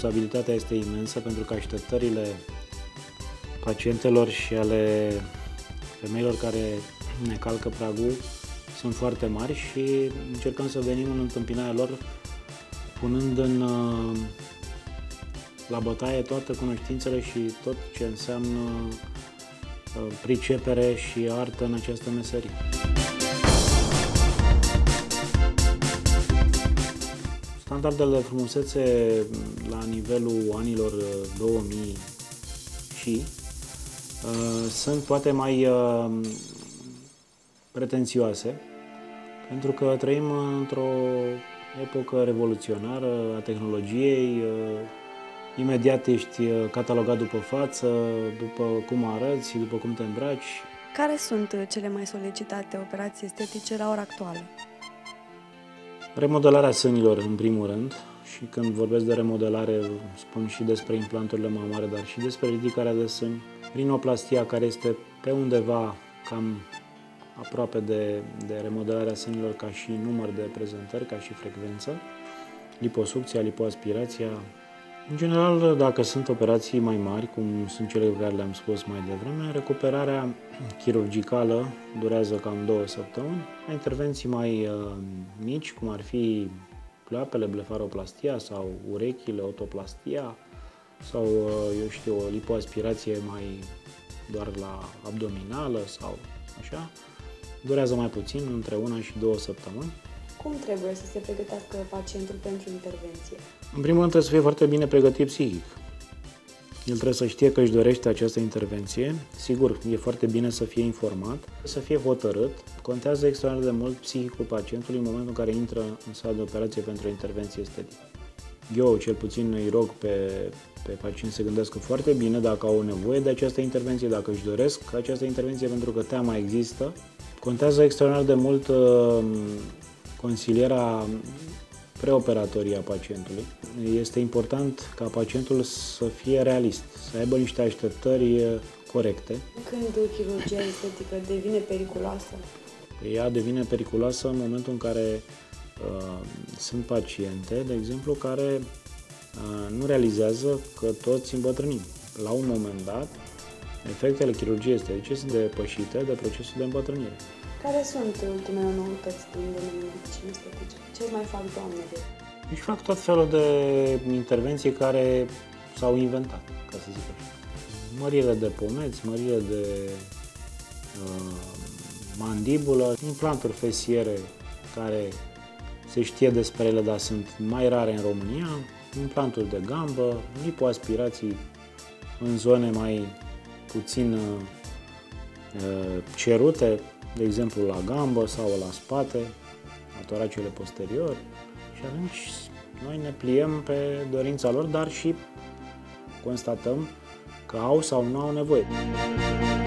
responsabilitatea este imensă pentru că așteptările pacientelor și ale femeilor care ne calcă pragul sunt foarte mari și încercăm să venim în întâmpinarea lor punând la bătaie toate cunoștințele și tot ce înseamnă pricepere și artă în această meserie. Standardele de frumusețe la nivelul anilor 2000 sunt poate mai pretențioase, pentru că trăim într-o epocă revoluționară a tehnologiei. Imediat ești catalogat după față, după cum arăți, după cum te îmbraci. Care sunt cele mai solicitate operații estetice la ora actuală? Remodelarea sânilor, în primul rând, și când vorbesc de remodelare, spun și despre implanturile mamare, dar și despre ridicarea de sâni. Rinoplastia, care este pe undeva cam aproape de remodelarea sânilor ca și număr de prezentări, ca și frecvență. Liposucția, lipoaspirația. În general, dacă sunt operații mai mari, cum sunt cele pe care le-am spus mai devreme, recuperarea chirurgicală durează cam 2 săptămâni. Intervenții mai mici, cum ar fi pleoapele, blefaroplastia sau urechile, otoplastia sau, eu știu, o lipoaspirație mai doar la abdominală sau așa, durează mai puțin, între 1 și 2 săptămâni. Cum trebuie să se pregătească pacientul pentru intervenție? În primul rând trebuie să fie foarte bine pregătit psihic. El trebuie să știe că își dorește această intervenție. Sigur, e foarte bine să fie informat, să fie hotărât. Contează extraordinar de mult psihicul pacientului în momentul în care intră în sala de operație pentru o intervenție estetică. Eu, cel puțin, îi rog pe pacienți să gândească foarte bine dacă au nevoie de această intervenție, dacă își doresc această intervenție, pentru că teama există. Contează extraordinar de mult consiliera preoperatorie a pacientului. Este important ca pacientul să fie realist, să aibă niște așteptări corecte. Când chirurgia estetică devine periculoasă? Ea devine periculoasă în momentul în care sunt paciente, de exemplu, care nu realizează că toți îmbătrânim. La un moment dat, efectele chirurgiei estetice sunt depășite de procesul de îmbătrânire. Care sunt ultimele noutăți din domeniul medicinii estetice? Ce mai fac doamnele? Își fac tot felul de intervenții care s-au inventat, ca să zic așa. Mărire de pomeți, mărire de mandibulă, implanturi fesiere care se știe despre ele, dar sunt mai rare în România, implanturi de gambă, lipoaspirații în zone mai puțin cerute, de exemplu la gambă sau la spate, la toracele posterior, și atunci noi ne pliem pe dorința lor, dar și constatăm că au sau nu au nevoie.